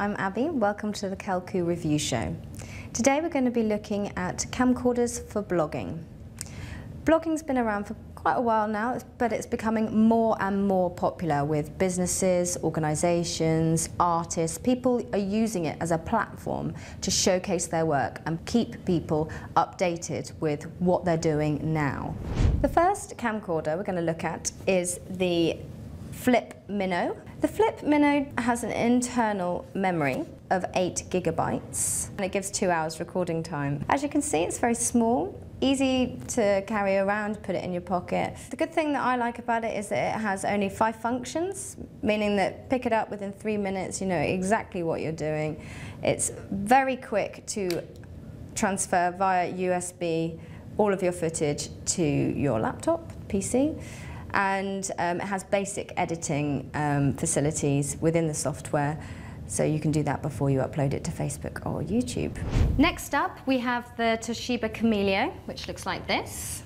I'm Abby. Welcome to the Calcu Review Show. Today we're going to be looking at camcorders for blogging. Blogging's been around for quite a while now, but it's becoming more and more popular with businesses, organisations, artists. People are using it as a platform to showcase their work and keep people updated with what they're doing now. The first camcorder we're going to look at is the Flip Minnow. The Flip Minnow has an internal memory of 8 gigabytes and it gives 2 hours recording time. As you can see, it's very small, easy to carry around, put it in your pocket. The good thing that I like about it is that it has only 5 functions, meaning that pick it up within 3 minutes, you know exactly what you're doing. It's very quick to transfer via USB all of your footage to your laptop, PC. And it has basic editing facilities within the software, so you can do that before you upload it to Facebook or YouTube. Next up, we have the Toshiba Cameo, which looks like this.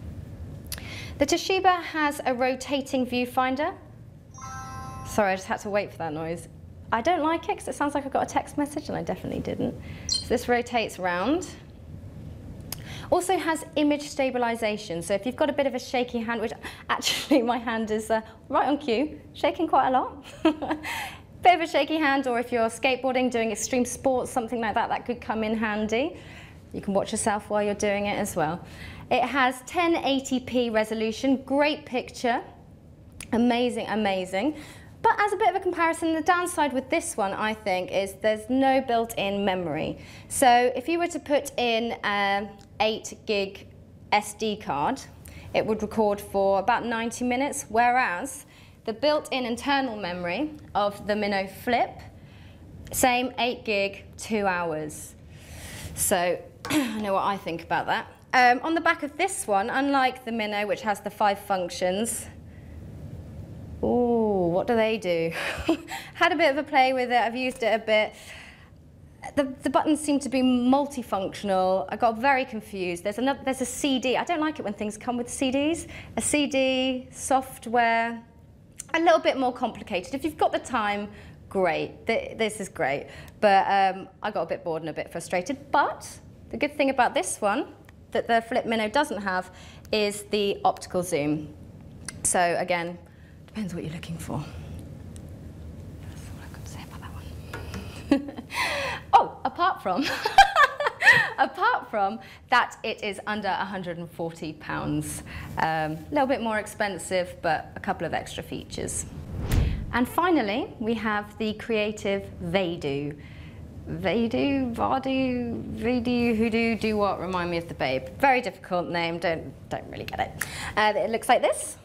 The Toshiba has a rotating viewfinder. Sorry, I just had to wait for that noise. I don't like it because it sounds like I got a text message, and I definitely didn't. So this rotates round. Also has image stabilization, so if you've got a bit of a shaky hand, which actually my hand is right on cue, shaking quite a lot. Bit of a shaky hand, or if you're skateboarding, doing extreme sports, something like that, that could come in handy. You can watch yourself while you're doing it as well. It has 1080p resolution, great picture, amazing, amazing. But as a bit of a comparison, the downside with this one, I think, is there's no built-in memory. So if you were to put in an 8 gig SD card, it would record for about 90 minutes, whereas the built-in internal memory of the Minnow Flip, same 8 gig, 2 hours. So I know what I think about that. On the back of this one, unlike the Minnow, which has the 5 functions, ooh, what do they do? Had a bit of a play with it, I've used it a bit. The buttons seem to be multifunctional. I got very confused. There's a CD. I don't like it when things come with CDs. A CD, software, a little bit more complicated. If you've got the time, great. This is great. But I got a bit bored and a bit frustrated. But the good thing about this one that the Flip Minnow doesn't have is the optical zoom. So again, depends what you're looking for. That's all I've got to say about that one. Oh, apart from that, it is under £140. A little bit more expensive, but a couple of extra features. And finally, we have the Creative Vadu. Vadu, hoodoo, do what? Remind me of the Babe. Very difficult name, don't really get it. It looks like this.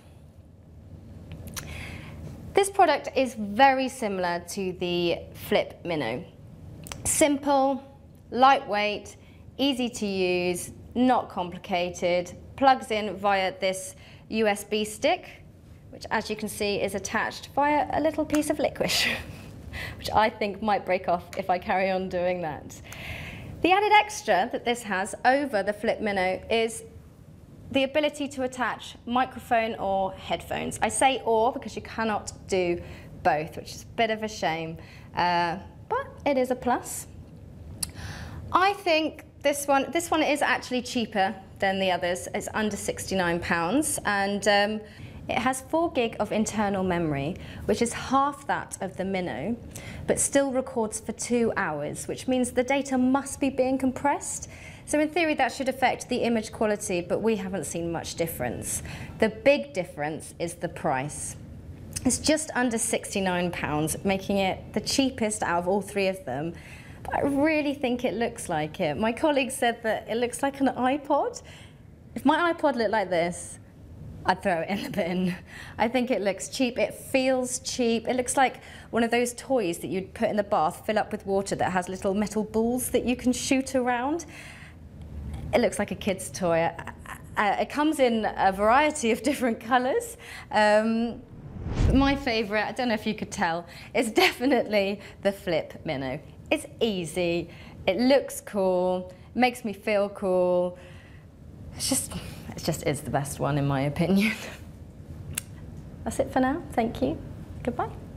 This product is very similar to the Flip Minnow. Simple, lightweight, easy to use, not complicated, plugs in via this USB stick, which as you can see is attached via a little piece of licorice, which I think might break off if I carry on doing that. The added extra that this has over the Flip Minnow is the ability to attach microphone or headphones. I say or because you cannot do both, which is a bit of a shame, but it is a plus. I think this one is actually cheaper than the others. It's under £69, and it has 4 gig of internal memory, which is half that of the Minnow, but still records for 2 hours, which means the data must be being compressed. So in theory, that should affect the image quality, but we haven't seen much difference. The big difference is the price. It's just under £69, making it the cheapest out of all 3 of them. But I really think it looks like it. My colleague said that it looks like an iPod. If my iPod looked like this, I'd throw it in the bin. I think it looks cheap, it feels cheap. It looks like one of those toys that you'd put in the bath, fill up with water, that has little metal balls that you can shoot around. It looks like a kid's toy. It comes in a variety of different colours. My favourite, I don't know if you could tell, is definitely the Flip Minnow. It's easy, it looks cool, makes me feel cool. It just is the best one in my opinion. That's it for now. Thank you. Goodbye.